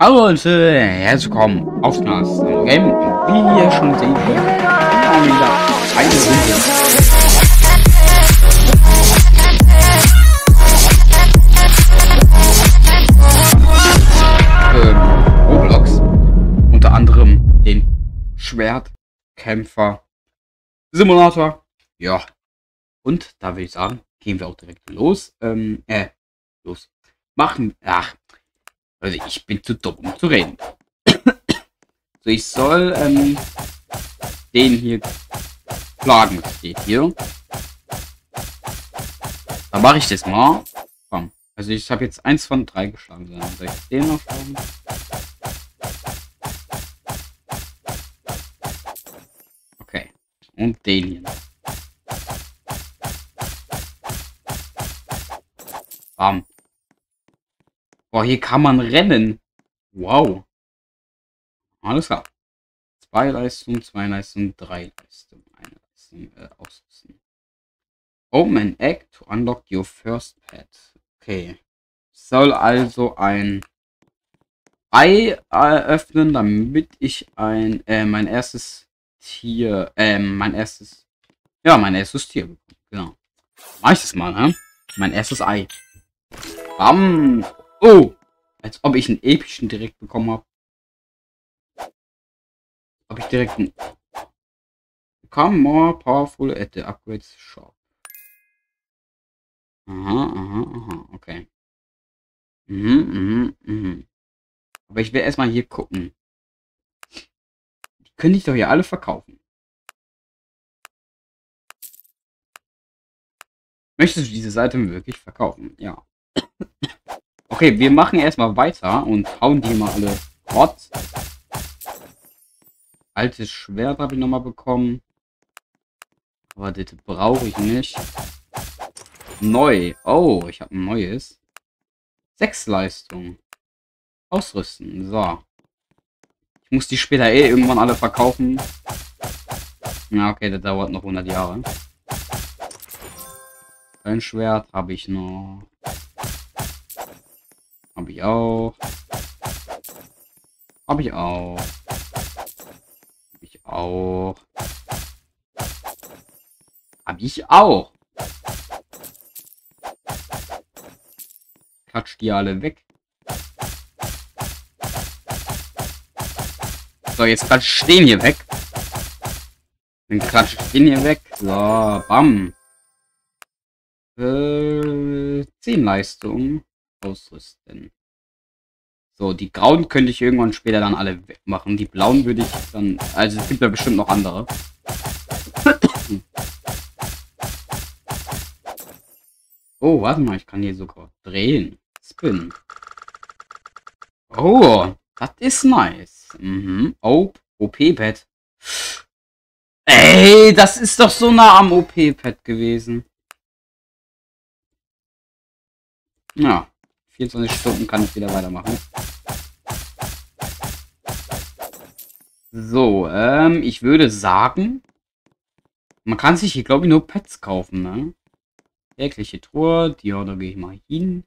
Hallo Leute, herzlich willkommen auf das Game. Wie ihr schon sehen könnt, haben wir wieder eine Runde Roblox. Unter anderem den Schwertkämpfer Simulator. Ja. Und da würde ich sagen, gehen wir auch direkt los. Los. Machen. Ach. Also ich bin zu dumm, um zu reden. So, ich soll den hier schlagen, steht hier. Dann mache ich das mal. Komm. Also ich habe jetzt 1 von 3 geschlagen. Dann soll ich den noch schlagen. Okay. Und den hier. Bam. Boah, hier kann man rennen. Wow. Alles klar. 2 Leistungen, 2 Leistungen, 3 Leistungen. 1 Leistung ausrüsten. Open an egg to unlock your first pet. Okay. Ich soll also ein Ei öffnen, damit ich mein erstes Tier, mein erstes Tier bekomme. Genau. Mach ich das mal, ne? Mein erstes Ei. Bam. Oh! Als ob ich einen epischen direkt bekommen habe. Ob ich direkt einen... Become more powerful at the upgrades shop. Aha, okay. Aber ich will erstmal hier gucken. Die könnte ich doch hier alle verkaufen. Möchtest du diese Seite wirklich verkaufen? Ja. Okay, wir machen erstmal weiter und hauen die mal alle fort. Altes Schwert habe ich nochmal bekommen. Aber das brauche ich nicht. Neu. Oh, ich habe ein neues. 6 Leistungen. Ausrüsten. So. Ich muss die später irgendwann alle verkaufen. Ja, okay, das dauert noch 100 Jahre. Ein Schwert habe ich noch. Habe ich auch. Habe ich auch. Habe ich auch. Habe ich auch. Klatsch die alle weg. So, jetzt klatsch ich den hier weg. Dann klatsch ich den hier weg. So, bam. 10 Leistungen. Ausrüsten. So, die grauen könnte ich irgendwann später dann alle wegmachen. Die blauen würde ich dann... Also es gibt ja bestimmt noch andere. Oh, warte mal, ich kann hier sogar drehen. Spin. Oh, das ist nice. OP-Pad. Ey, das ist doch so nah am OP-Pad gewesen. Ja. 24 Stunden kann ich wieder weitermachen. So, ich würde sagen, man kann sich hier, glaube ich, nur Pets kaufen, ne? Tägliche Truhe, ja, da gehe ich mal hin.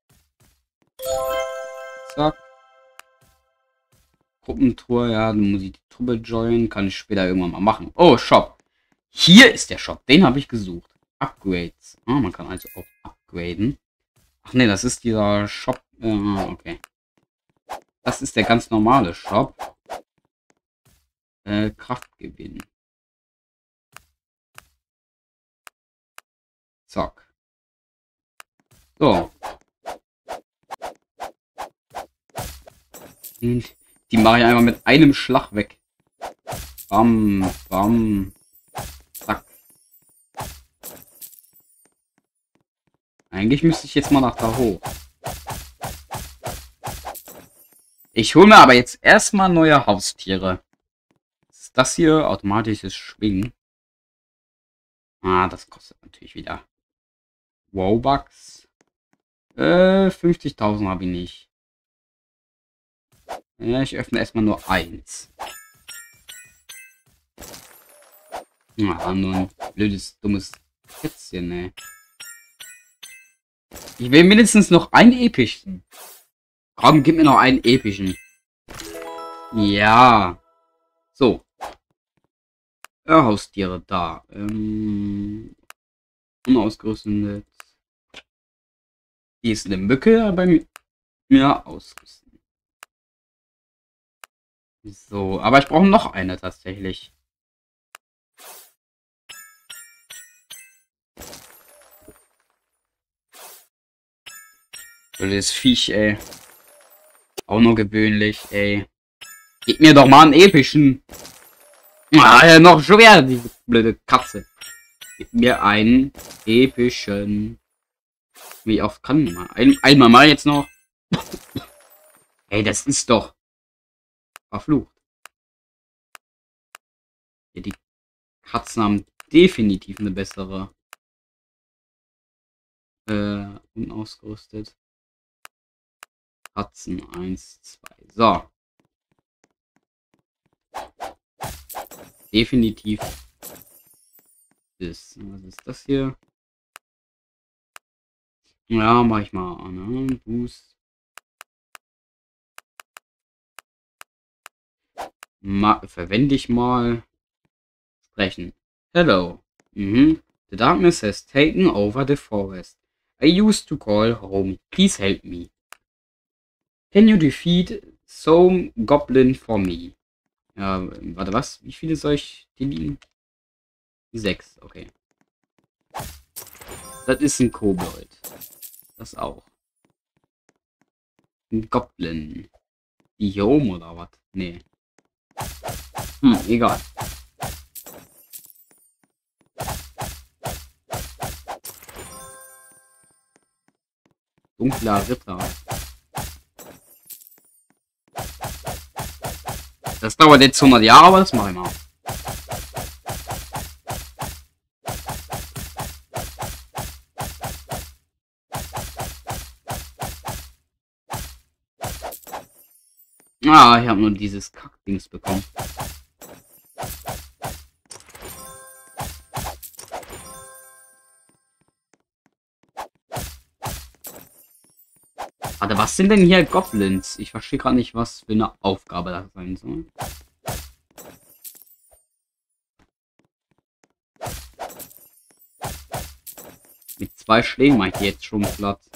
Zack. Gruppentruhe, ja, dann muss ich die Truppe joinen, kann ich später irgendwann mal machen. Oh, Shop. Hier ist der Shop, den habe ich gesucht. Upgrades. Ah, man kann also auch upgraden. Ach ne, das ist dieser Shop. Okay. Das ist der ganz normale Shop. Kraftgewinn. Zack. So. Die mache ich einfach mit einem Schlag weg. Bam, bam. Zack. Eigentlich müsste ich jetzt mal nach da hoch. Ich hole mir aber jetzt erstmal neue Haustiere. Das hier, automatisches Schwingen. Ah, das kostet natürlich wieder Robux. 50.000 habe ich nicht. Ja, ich öffne erstmal nur 1. Ah, nur ein blödes, dummes Kätzchen, ne. Ich will mindestens noch einen epischen. Komm, gib mir noch einen epischen. Ja. So. Haustiere da. Unausgerüstet. Die ist eine Mücke bei mir ausgerüstet. So, aber ich brauche noch eine tatsächlich. Das Viech, ey. Auch nur gewöhnlich, ey. Gib mir doch mal einen epischen. Ah, ja, noch schwer, diese blöde Katze. Gib mir einen epischen. Wie oft kann man? Einmal mal jetzt noch. Ey, das ist doch verflucht. Ja, die Katzen haben definitiv eine bessere. Unausgerüstet. Katzen 1, 2. So. Definitiv. Was ist das hier? Ja, mach ich mal. Ne? Boost. Verwende ich mal. Sprechen. Hello. Mhm. The darkness has taken over the forest. I used to call home. Please help me. Can you defeat some goblin for me? Ja, warte, was? Wie viele soll ich die liegen? 6, okay. Das ist ein Kobold. Das auch. Ein Goblin. Die hier oben oder was? Nee. Egal. Dunkler Ritter. Das dauert jetzt 100 Jahre, aber das mache ich mal. Ah, ich habe nur dieses Kackdings bekommen. Warte, was sind denn hier Goblins? Ich verstehe gerade nicht, was für eine Aufgabe das sein soll. Mit 2 Schlägen mache ich jetzt schon Platz.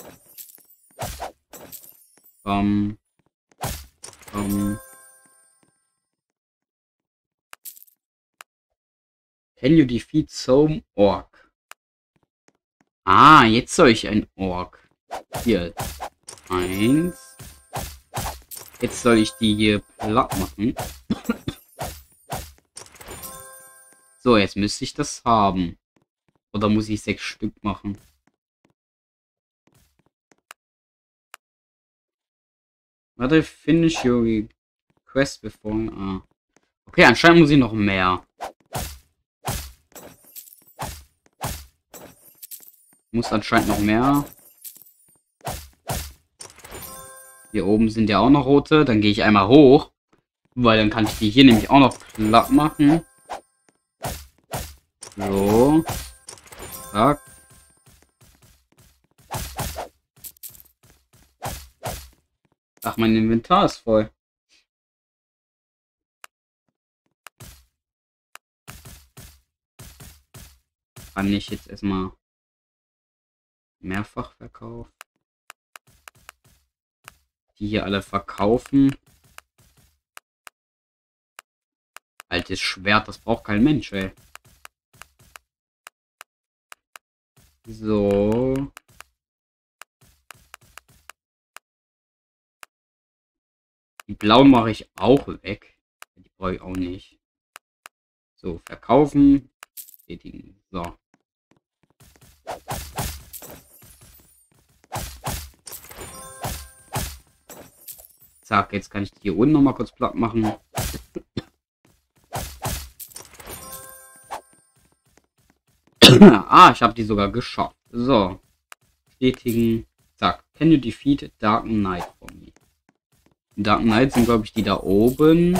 Can you defeat some Orc? Ah, jetzt soll ich ein Orc. Hier. 1. Jetzt soll ich die hier platt machen. So, jetzt müsste ich das haben. Oder muss ich 6 Stück machen? Warte, finish your quest before. Ah. Okay, anscheinend muss ich noch mehr. Muss anscheinend noch mehr. Hier oben sind ja auch noch rote. Dann gehe ich einmal hoch. Weil dann kann ich die hier nämlich auch noch platt machen. So. Zack. Ach, mein Inventar ist voll. Kann ich jetzt erstmal mehrfach verkaufen. Die hier alle verkaufen. Altes Schwert, das braucht kein Mensch, ey. So. Die blauen mache ich auch weg. Die brauche ich auch nicht. So, verkaufen. Tätigen. So. Zack, jetzt kann ich die hier unten noch mal kurz platt machen. Ah, ich habe die sogar geschafft. So. Tätigen. Zack. Can you defeat Dark Knight for me? Dark Knight sind, glaube ich, die da oben.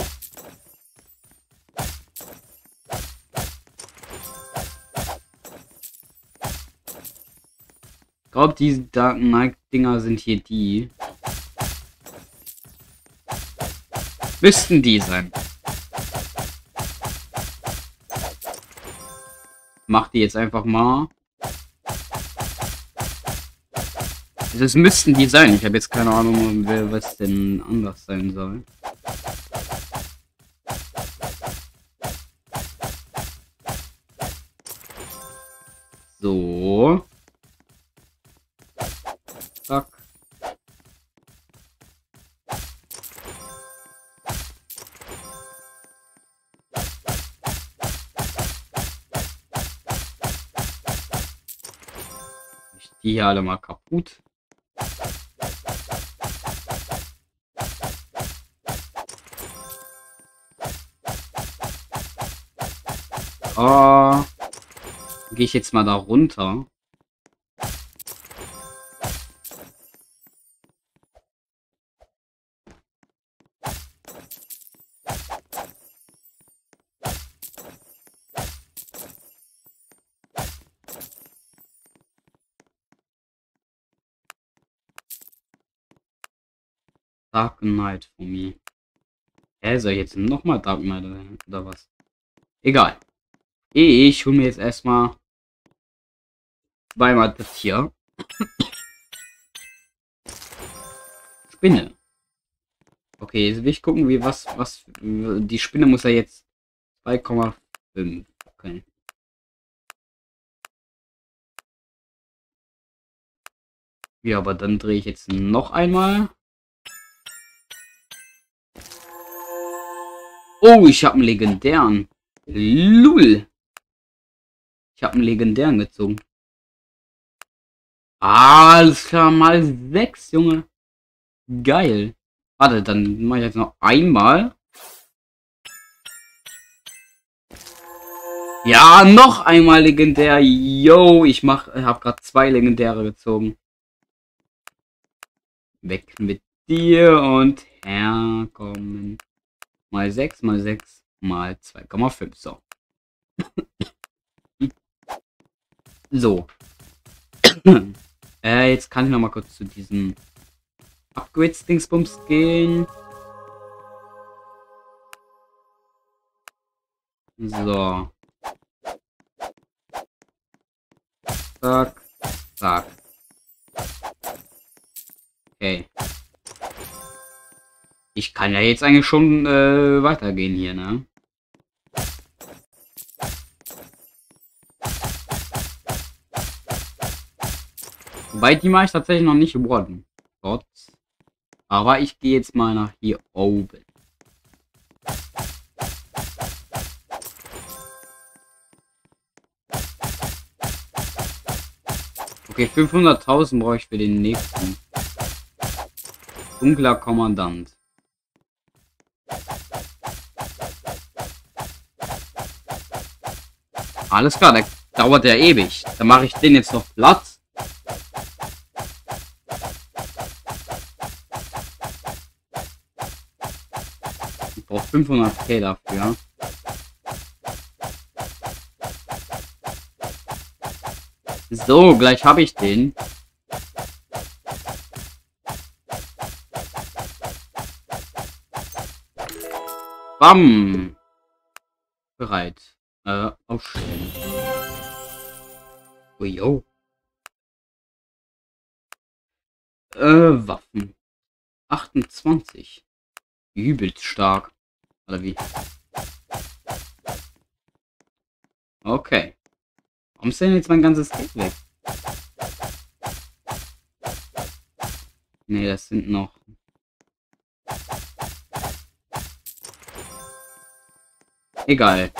Ich glaube, diese Dark Knight Dinger sind hier die. Müssten die sein. Mach die jetzt einfach mal. Es müssten die sein. Ich habe jetzt keine Ahnung, was denn anders sein soll. So. Zack. Die hier alle mal kaputt. Gehe ich jetzt mal da runter. Dark Knight von mir. Soll ich jetzt nochmal Dark Knight oder was? Egal. Ich hole mir jetzt erstmal zweimal das hier. Spinne. Okay, jetzt will ich gucken, wie was die Spinne muss ja jetzt 2,5. Okay. Ja, aber dann drehe ich jetzt noch einmal. Oh, ich habe einen legendären. Lul. Ich habe einen legendären gezogen. Alles klar, mal 6, Junge. Geil. Warte, dann mache ich jetzt noch einmal. Ja, noch einmal legendär. Yo, habe gerade 2 legendäre gezogen. Weg mit dir und herkommen. Mal 6, mal 6, mal 2,5. So. So. Jetzt kann ich noch mal kurz zu diesem Upgrades-Dingsbums gehen. So. Zack. Zack. Okay. Ich kann ja jetzt eigentlich schon weitergehen hier, ne? Wobei die mache ich tatsächlich noch nicht geworden. Gott. Aber ich gehe jetzt mal nach hier oben. Okay, 500.000 brauche ich für den nächsten. Dunkler Kommandant. Alles klar, der dauert ja ewig. Dann mache ich den jetzt noch platt. Ich brauche 500k dafür. So, gleich habe ich den. Bam. Bereit. Aufstellen. Oh, yo. Waffen. 28. Übelst stark. Oder wie? Okay. Warum ist denn jetzt mein ganzes Geld weg? Nee, das sind noch... Egal.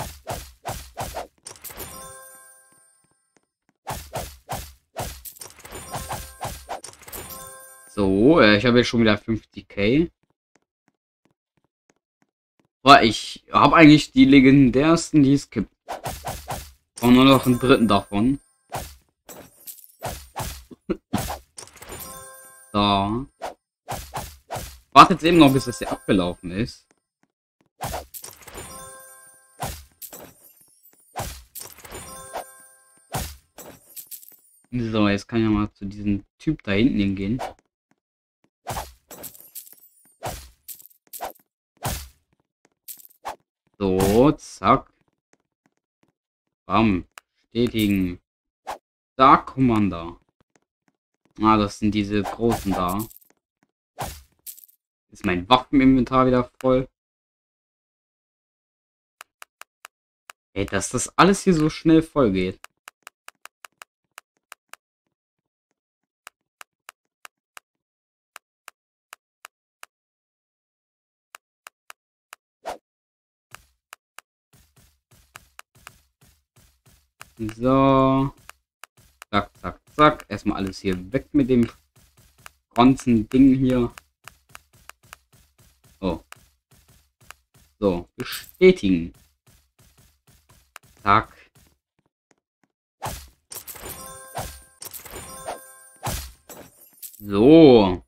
So, ich habe jetzt schon wieder 50k. Boah, ich habe eigentlich die legendärsten, die es gibt. Und nur noch einen dritten davon. So. Warte jetzt eben noch, bis das hier abgelaufen ist. So, jetzt kann ich mal zu diesem Typ da hinten hingehen. So, zack. Bam. Bestätigen. Da, Commander. Ah, das sind diese großen da. Ist mein Waffeninventar wieder voll. Ey, dass das alles hier so schnell voll geht. So. Zack, zack, zack. Erstmal alles hier weg mit dem ganzen Ding hier. Oh. So, bestätigen. Zack. So.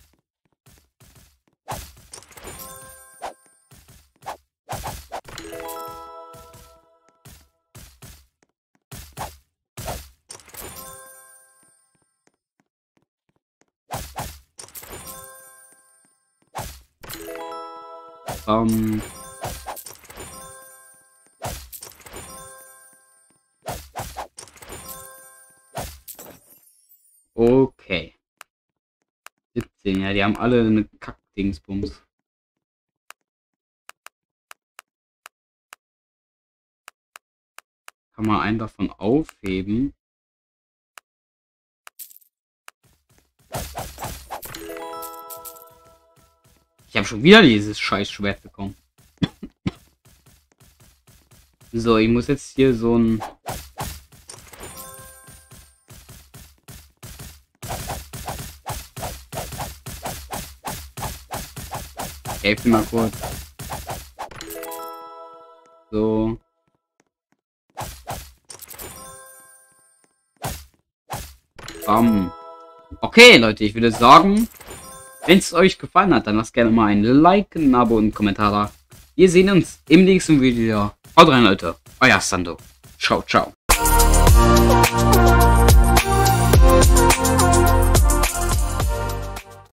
Okay. 17, ja, die haben alle eine Kack-Dingsbums. Kann man einen davon aufheben. Ich habe schon wieder dieses scheiß Schwert bekommen. So, ich muss jetzt hier so ein... Helft mir mal kurz. So. Okay, Leute, ich würde sagen, wenn es euch gefallen hat, dann lasst gerne mal ein Like, ein Abo und einen Kommentar da. Wir sehen uns im nächsten Video. Haut rein, Leute. Euer Sando. Ciao, ciao.